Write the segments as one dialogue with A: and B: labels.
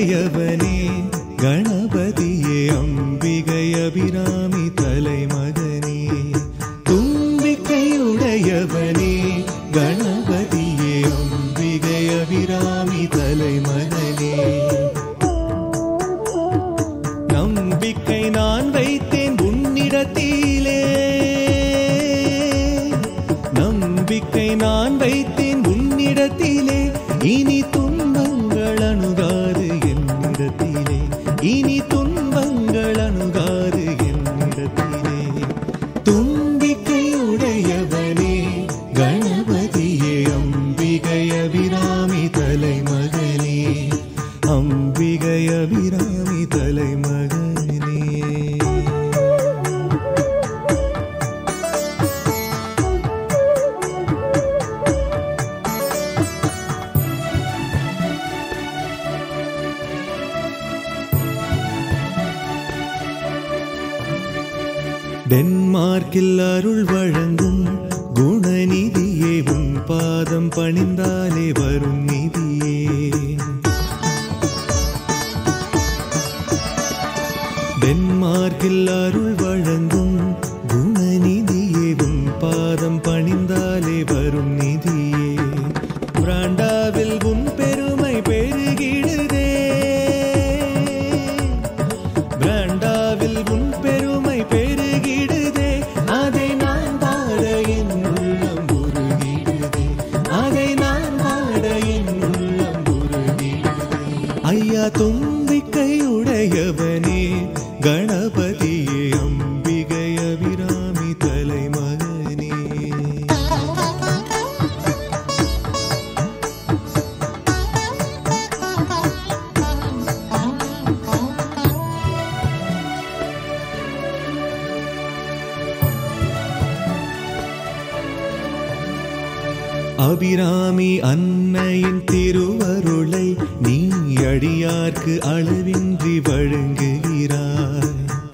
A: உடையவனே கணபதியே அம்பிகை அபிராமி தலைமகனே. தும்பிக்கை உடையவனே கணபதியே அம்பிகை அபிராமி தலைமகனே. நம்பிக்கை நான் வைத்தேன் உன்னிடத்திலே, நம்பிக்கை நான் வைத்தேன் உன்னிடத்திலே. இனி துன்பங்கள் அணுகாது என்னிடத்திலே, இனி துன்பங்கள் அணுகாது என்னிடத்திலே. தும்பிக்கை உடையவனே கணபதியே அம்பிகை அபிராமி தலைமகனே, அம்பிகை அபிராமி தலைமகனே. டென்மார்க்கில் அருள் வழங்கும் குணநிதியே, உன் பாதம் பணிந்தாலே வரும் நிதியே. டென்மார்க்கில் அருள் வழங்கும் குணநிதியே, உன் பாதம் பணிந்தாலே வரும் நிதியே. பிராண்டாவில் உன் பெருமை பெருகிடுதே, பிராண்டாவில் உன் பெருமை பெருகிடுதே. அதை நான் பாட என் உள்ளம் உருகிடுதே, அதை நான் பாட என் உள்ளம் உருகிடுதே. ஐயா தும்பிக்கை உடையவனே கணபதியே அம்பிகை அபிராமி தலைமகனே. அபிராமி அன்னையின் திருவருளை நீ அடியார்க்கு அளவின்றி வழங்குகிறாய்.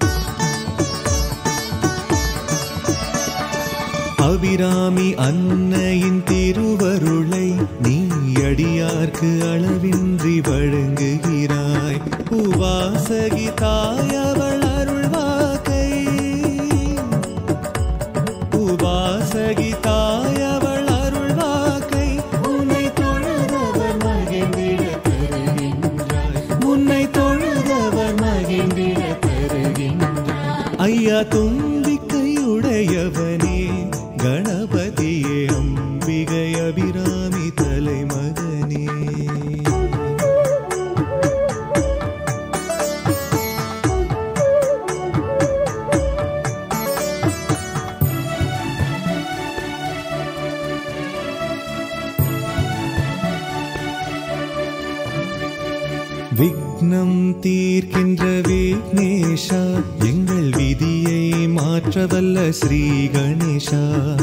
A: அபிராமி அன்னையின் திருவருளை நீ அடியார்க்கு அளவின்றி வழங்குகிறாய். உவாசகி தாயவள் அருள்வாக்கை, உவாசகி தாயவள் ஐயா தும்பிக்கை உடையவனே கணபதியே அம்பிகை அபிராமி தலைமகனே. விக்னம் தீர்க்கின்ற விக்னேஷா, எங்கள் விதியை மாற்றவல்ல ஸ்ரீ கணேஷா.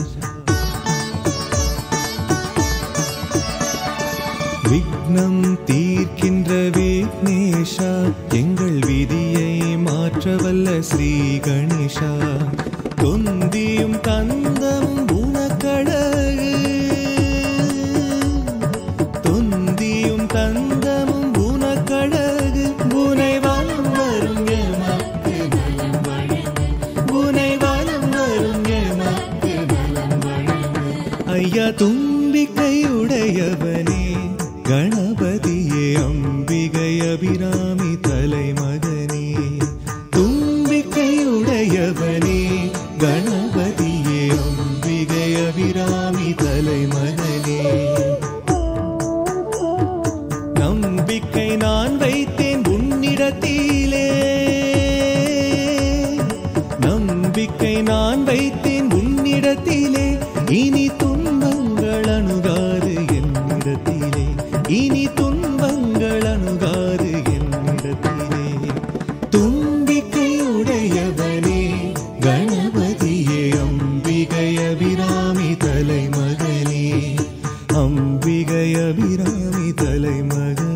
A: விக்னம் தீர்க்கின்ற விக்னேஷா, எங்கள் விதியை மாற்றவல்ல ஸ்ரீ கணேஷா. தொந்தியும் கந்தம் உனக்கழகு, தொந்தியும் தந்தமும் உனக்கழகு. புனை வலம் வரும் எமக்கு நலம் வழங்கு, புனை வலம் வரும் எமக்கு நலம் வழங்கு. ஐயா தும்பிக்கை உடையவனே கணபதியே அம்பிகை அபிராமி தலைமகனே. தும்பிக்கை உடையவனே கணபதியே அம்பிகை அபிராமி தலைமகனே. நம்பிக்கை நான் வைத்தேன் உன்னிடத்திலே, நம்பிக்கை நான் வைத்தேன் உன்னிடத்திலே. இனி துன்பங்கள் அணுகாது என்னிடத்திலே, இனி துன்பங்கள் அணுகாது என்னிடத்திலே. தும்பிக்கை உடையவனே கணபதியே அம்பிகை அபிராமி தலைமகனே, அம்பிகை அபிராமி தலைமகனே.